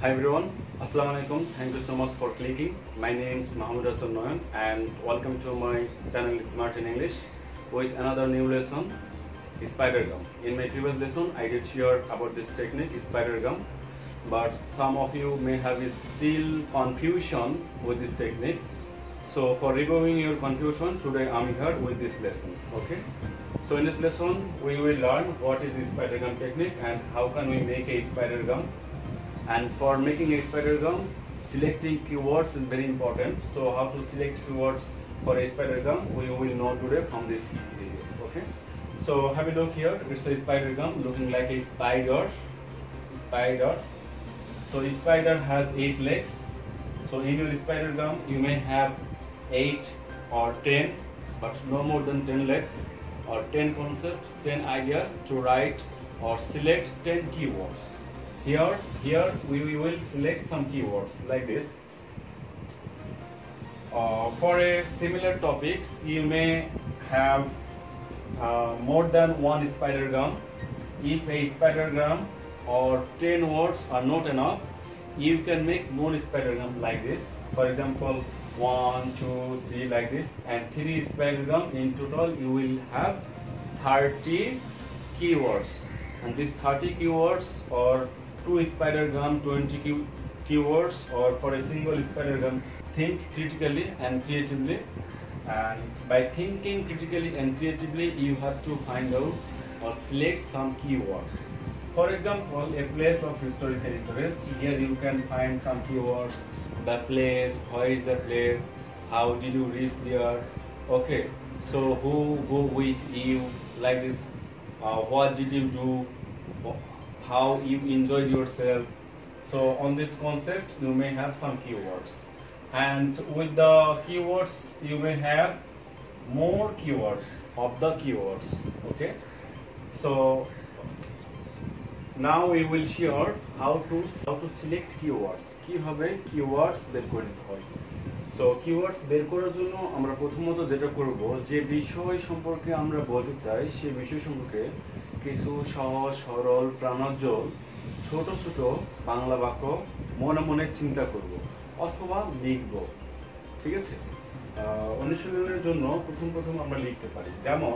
Hi everyone, Assalamu alaikum. Thank you so much for clicking. My name is Mahmoud Hassan Noyan and welcome to my channel Smart in English with another new lesson, spider gum. In my previous lesson, I did share about this technique, spider gum, but some of you may have still confusion with this technique. So for removing your confusion, today I'm here with this lesson. Okay. So in this lesson, we will learn what is the spider gum technique and how can we make a spider gum. And for making a spider gum, selecting keywords is very important. So how to select keywords for a spider gum, we will know today from this video. Okay. So have a look here. It's a spider gum looking like a spider. So a spider has 8 legs. So in your spider gum, you may have 8 or 10, but no more than 10 legs or 10 concepts, 10 ideas to write or select 10 keywords. Here we will select some keywords like this. For a similar topics, you may have more than one spider gum. If a spider gum or 10 words are not enough, you can make more spider gum like this. For example, 1, 2, 3 like this, and 3 spider gum. In total, you will have 30 keywords, and these 30 keywords or 2 spider gum, 20 keywords, or for a single spider gum, think critically and creatively. And by thinking critically and creatively, you have to find out or select some keywords. For example, a place of historical interest. Here you can find some keywords: the place, where is the place, how did you reach there, okay, so who go with you, like this, what did you do, how you enjoyed yourself. So on this concept you may have some keywords, and with the keywords you may have more keywords of the keywords. Okay, so now we will share how to select keywords, কিভাবে keywords বের করতে হয়। So keywords বের করার জন্য আমরা প্রথমত যেটা করব, যে বিষয় সম্পর্কে আমরা বলতে চাই সেই বিষয় সম্পর্কে কিছু সহজ সরল প্রাণোজ্জ্বল ছোট ছোট বাংলা বাক্য মনে মনে চিন্তা করব অথবা লিখব। ঠিক আছে, অনুশীলনের জন্য প্রথম আমরা লিখতে পারি। যেমন,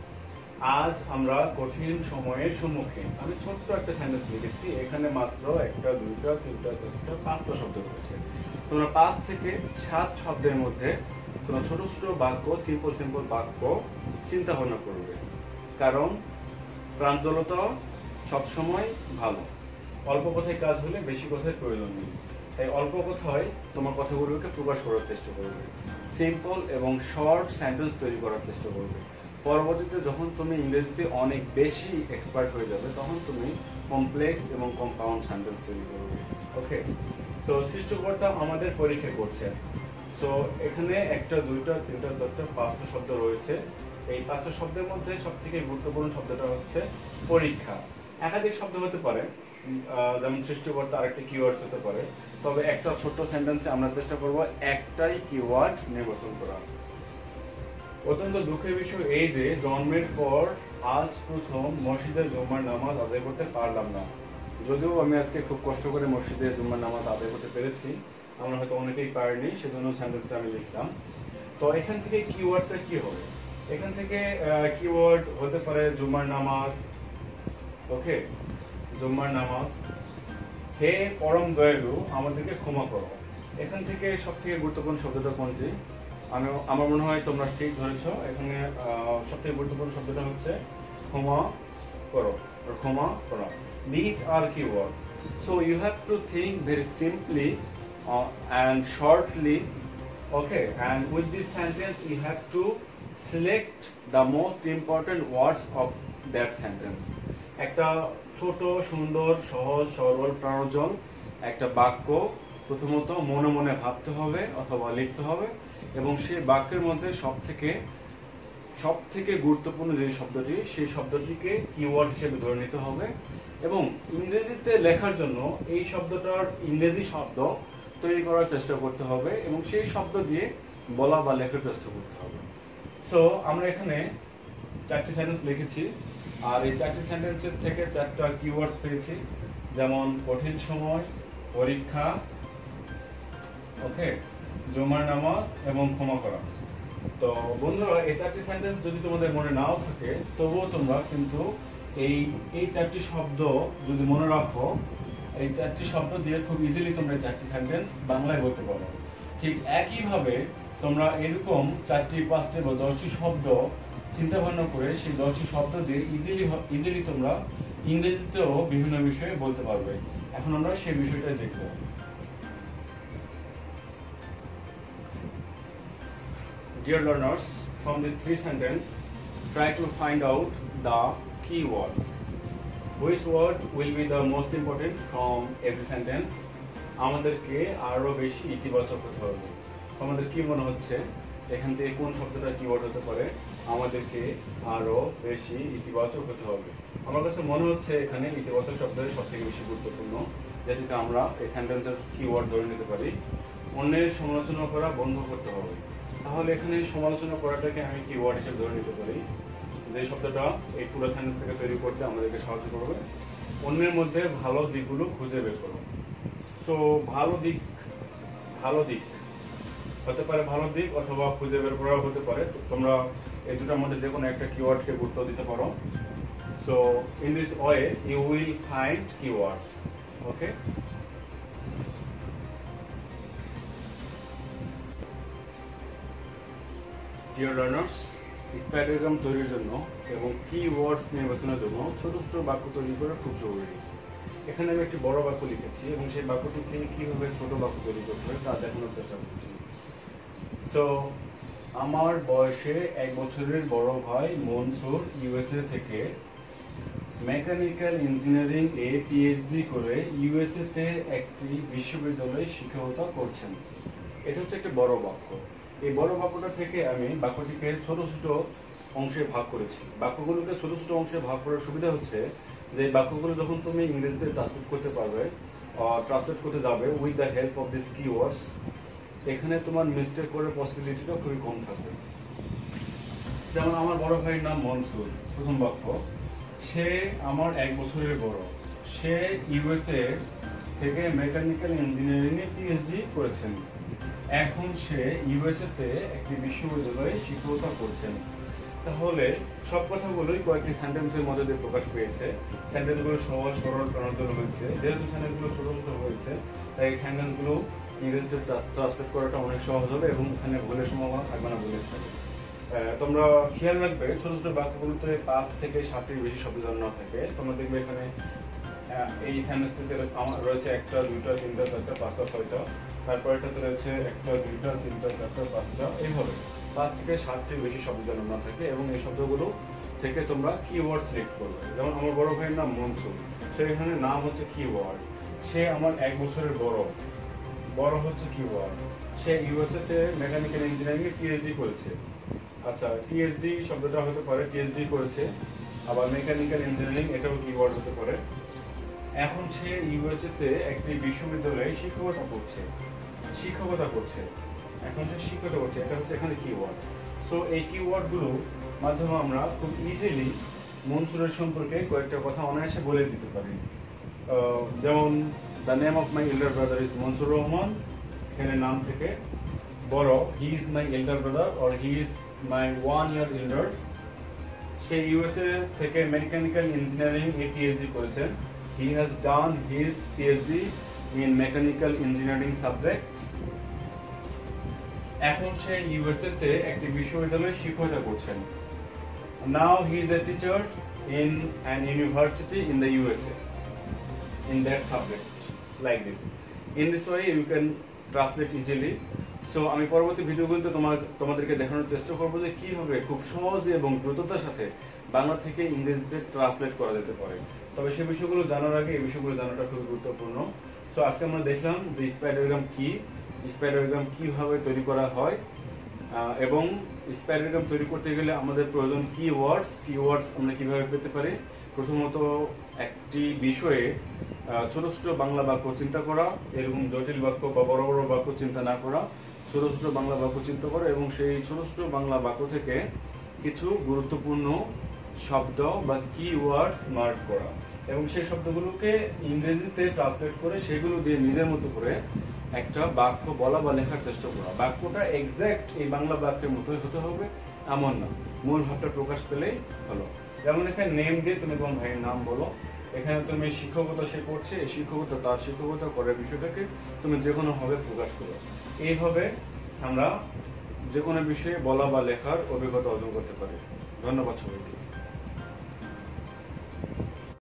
আজ আমরা কঠিন সময়ের সম্মুখীন। আমি ছোট্ট একটা সেন্টেন্স লিখেছি, এখানে মাত্র 1, 2, 3, 4, 5টা শব্দ রয়েছে। তোমরা 5 থেকে 7 শব্দের মধ্যে তোমরা ছোট ছোট বাক্য, সিম্পল বাক্য চিন্তা ভাবনা করবে, কারণ প্রাঞ্জলতা সবসময় ভালো। অল্প কথায় কাজ হলে বেশি কথায় প্রয়োজন নেই, তাই অল্প কথায় তোমার কথাগুলোকে প্রকাশ করার চেষ্টা করবে, সিম্পল এবং শর্ট সেন্টেন্স তৈরি করার চেষ্টা করবে। পরবর্তীতে যখন তুমি ইংরেজিতে অনেক বেশি এক্সপার্ট হয়ে যাবে, তখন তুমি কমপ্লেক্স এবং কম্পাউন্ড সেন্টেন্স তৈরি করবে। ওকে, তো সৃষ্টিকর্তা আমাদের পরীক্ষা করছেন। সো এখানে 1, 2, 3, 4, 5টা শব্দ রয়েছে। এই 5টা শব্দের মধ্যে সবথেকে গুরুত্বপূর্ণ শব্দটা হচ্ছে পরীক্ষা। একাধিক শব্দ হতে পারে, যেমন সৃষ্টিকর্তা আরেকটা কিওয়ার্ডস হতে পারে, তবে একটা ছোট্ট সেন্টেন্সে আমরা চেষ্টা করব একটাই কিওয়ার্ড নির্বাচন করা। অত্যন্ত দুঃখের বিষয় এই যে জন্মের পর আজ প্রথম মসজিদের জুম্মার নামাজ আদায় করতে পারলাম না। যদিও আমি আজকে খুব কষ্ট করে মসজিদের জুম্মার নামাজ আদায় করতে পেরেছি, আমরা হয়তো অনেকেই পারিনি, সেজন্য সেন্টেন্সটা আমি লিখলাম। তো এখান থেকে কিওয়ার্ডটা কি হবে? এখান থেকে কিওয়ার্ড হতে পারে জুম্মার নামাজ। ওকে, জুম্মার নামাজ। হে পরম দয়ালু, আমাদেরকে ক্ষমা করো। এখান থেকে সবথেকে গুরুত্বপূর্ণ শব্দটা কোনটি? আমার মনে হয় তোমরা ঠিক ধরেছ। এখানে সবথেকে গুরুত্বপূর্ণ শব্দটা হচ্ছে ক্ষমা করো, ক্ষমা করা। These are keywords. So you have to think very simply and shortly. Okay, and with this sentence you have to select the most important words of that sentence. একটা ছোট সুন্দর সহজ সরল প্রাণোজ্জ্বল একটা বাক্য প্রথমত মনে মনে ভাবতে হবে অথবা লিখতে হবে, এবং সেই বাক্যের মধ্যে সবথেকে গুরুত্বপূর্ণ যে শব্দটি, সেই শব্দটিকে কিওয়ার্ড হিসেবে ধরে নিতে হবে, এবং ইংরেজিতে লেখার জন্য এই শব্দটার ইংরেজি শব্দ তৈরি করার চেষ্টা করতে হবে, এবং সেই শব্দ দিয়ে বলা বা লেখার চেষ্টা করতে হবে। সো আমরা এখানে 4টি সেন্টেন্স লিখেছি, আর এই 4টি সেন্টেন্সের থেকে 4টা কিওয়ার্ডস পেয়েছি, যেমন কঠিন সময়, পরীক্ষা, ওকে, জুমার নামাজ এবং ক্ষমা করা। তো বন্ধুরা, এই 4টি সেন্টেন্স যদি তোমাদের মনে নাও থাকে, তবুও তোমরা কিন্তু এই 4টি শব্দ যদি মনে রাখো, এই 4টি শব্দ দিয়ে খুব ইজিলি তোমরা এই 4টি সেন্টেন্স বাংলায় বলতে পারো। ঠিক একইভাবে তোমরা এরকম 4টি, 5টি বা 10টি শব্দ চিন্তা ভাবনা করে সেই 10টি শব্দ দিয়ে ইজিলি তোমরা ইংরেজিতেও বিভিন্ন বিষয়ে বলতে পারবে। এখন আমরা সেই বিষয়টা দেখব। Dear learners, from these 3 sentences, try to find out the keywords. Which word will be the most important from every sentence? আমাদেরকে আরো বেশি ইতিবাচক হতে হবে। আমাদের কি মনে হচ্ছে এখান থেকে কোন শব্দটা কিওয়ার্ড হতে পারে? আমাদেরকে আরো বেশি ইতিবাচক হতে হবে। আমার কাছে মনে হচ্ছে এখানে ইতিবাচক শব্দটাই সবথেকে বেশি গুরুত্বপূর্ণ, যেটাকে আমরা এই সেন্টেন্সের কিওয়ার্ড ধরে নিতে পারি। অন্যের সমালোচনা করা বন্ধ করতে হবে। তাহলে এখানে সমালোচনা করাটাকে আমি কিওয়ার্ড হিসেবে ধরে নিতে পারি, যে শব্দটা এই পুরো সেন্টেন্স থেকে তৈরি করতে আমাদেরকে সাহায্য করবে। অন্যের মধ্যে ভালো দিকগুলো খুঁজে বের করো। সো ভালো দিক হতে পারে, ভালো দিক অথবা খুঁজে বের করাও হতে পারে। তোমরা এই দুটোর মধ্যে যে কোনো একটা কিওয়ার্ডকে গুরুত্ব দিতে পারো। So in this way you will find keywords. Okay, dear learners, spidergram তৈরির জন্য এবং কিওয়ার্ডস নির্বাচনের জন্য ছোট ছোট বাক্য তৈরি করা খুব জরুরি। এখানে আমি একটি বড় বাক্য লিখেছি এবং সেই বাক্যটি থেকে কিভাবে ছোট বাক্য তৈরি করতে হয় তা দেখানোর চেষ্টা করছি। সো আমার বয়সে 1 বছরের বড় ভাই মনসুর ইউএসএ থেকে মেকানিক্যাল ইঞ্জিনিয়ারিং এ পিএইচডি করে ইউএসএ তে একটি বিশ্ববিদ্যালয়ে শিক্ষকতা করছেন। এটা হচ্ছে একটা বড় বাক্য। এই বড় বাক্যটা থেকে আমি বাক্যটিকে ছোট ছোট অংশে ভাগ করেছি। বাক্যগুলোকে ছোট ছোট অংশে ভাগ করার সুবিধা হচ্ছে যে বাক্যগুলো যখন তুমি ইংরেজিতে ট্রান্সলেট করতে পারবে, ট্রান্সলেট করতে যাবে with the help of this keywords, এখানে তোমার মিস্টেক করার পসিবিলিটিটা খুবই কম থাকবে। যেমন আমার বড় ভাইয়ের নাম মনসুর, প্রথম বাক্য, সে আমার 1 বছরের বড়, সে ইউএসএ থেকে মেকানিক্যাল ইঞ্জিনিয়ারিং এ পিএইচডি করেছেন, এখন সে ইউএসএ তে একটি বিশ্ববিদ্যালয়ে শিক্ষকতা করছেন। তাহলে সব কথাগুলোই কয়েকটি সেন্টেন্সের মধ্যে দিয়ে প্রকাশ পেয়েছে। সেন্টেন্সগুলো সহজ সরল প্রাণোদ্দীপক হয়েছে। যেহেতু সেন্টেন্সগুলো ছোট ছোট হয়েছে, তাই এই সেন্টেন্সগুলো ইংরেজিতে ট্রান্সলেট করাটা অনেক সহজ হবে এবং এখানে ভুলের সম্ভাবনা থাকবে না বলে থাকে। তোমরা খেয়াল রাখবে ছোট ছোট বাক্যগুলোতে 5 থেকে 7টির বেশি শব্দ যেন না থাকে। তোমরা দেখবে এখানে এই সেন্টেন্সটিতে রয়েছে 1টা 2টা 3টা 4টা 5টা 6টা, তারপর এটাতে রয়েছে 1টা 2টা 3টা 4টা 5টা, এইভাবে 5 থেকে 7টির বেশি শব্দ যেন না থাকে। এবং এই শব্দগুলো থেকে তোমরা কিওয়ার্ড সিলেক্ট করবে। যেমন আমার বড় ভাইয়ের নাম মনসুর, সে এখানে নাম হচ্ছে কিওয়ার্ড। সে আমার 1 বছরের বড় হচ্ছে কিওয়ার্ড। সে ইউএসএ তে মেকানিক্যাল ইঞ্জিনিয়ারিং এ পিএইচডি করেছে। আচ্ছা, পিএইচডি শব্দটা হতে পারে পিএইচডি করেছে, আবার মেকানিক্যাল ইঞ্জিনিয়ারিং এটাও কিওয়ার্ড হতে পারে। এখন সে ইউএসএ তে একটি বিশ্ববিদ্যালয়ে শিক্ষকতা করছে। এখন সে শিক্ষকতা করছে, এটা হচ্ছে এখানে কিওয়ার্ড। সো এই কিওয়ার্ডগুলো মাধ্যমে আমরা খুব ইজিলি মনসুরের সম্পর্কে কয়েকটা কথা অনায়াসে বলে দিতে পারি। যেমন the name of my elder brother is Mansur Rahman, এখানে নাম থেকে বড়, he is my elder brother or he is my 1 year elder. সে ইউএসএ থেকে মেকানিক্যাল ইঞ্জিনিয়ারিং এ পিএইচডি করেছেন। He has done his PhD in mechanical engineering subject. এখন সে ইউএসএ তে একটি বিশ্ববিদ্যালয়ে শিক্ষকতা করছেন। Now he is a teacher in an university in the USA in that subject, like this. In this way you can translate easily. So আমি পরবর্তী ভিডিওগুলোতে তোমাদেরকে দেখানোর চেষ্টা করব যে কিভাবে খুব সহজে এবং দ্রুততার সাথে বাংলা থেকে ইংরেজিতে ট্রান্সলেট করা যেতে পারে। তবে সেই বিষয়গুলো জানার আগে এই বিষয়গুলো জানাটা খুব গুরুত্বপূর্ণ। সো আজকে আমরা দেখলাম যে স্পাইডারগ্রাম কিভাবে তৈরি করা হয় এবং স্পাইডারগ্রাম তৈরি করতে গেলে আমাদের প্রয়োজন কিওয়ার্ডস আমরা কিভাবে পেতে পারি। প্রথমত একটি বিষয়ে ছোট ছোট বাংলা বাক্য চিন্তা করা, এরকম জটিল বাক্য বা বড় বড় বাক্য চিন্তা না করা, ছোট ছোট বাংলা বাক্য চিন্তা করা এবং সেই ছোট ছোট বাংলা বাক্য থেকে কিছু গুরুত্বপূর্ণ শব্দ বা কিওয়ার্ড মার্ক করা। এবং সেই শব্দগুলোকে ইংরেজিতে ট্রান্সলেট করে সেগুলো দিয়ে নিজের মতো করে একটা বাক্য বলা বা লেখার চেষ্টা করা। বাক্যটা এক্সাক্ট এই বাংলা বাক্যের মতোই হতে হবে এমন না, মূল ভাবটা প্রকাশ পেলেই হলো। যেমন এখানে নেম দিয়ে তুমি তোমার ভাইয়ের নাম বলো, এখানে তুমি শিক্ষকতা সে করছে, এই শিক্ষকতা তার শিক্ষকতা করার বিষয়টাকে তুমি যে কোনো ভাবে প্রকাশ করো। এইভাবে আমরা যে কোনো বিষয়ে বলা বা লেখার অভিজ্ঞতা অর্জন করতে পারি। ধন্যবাদ সবাইকে।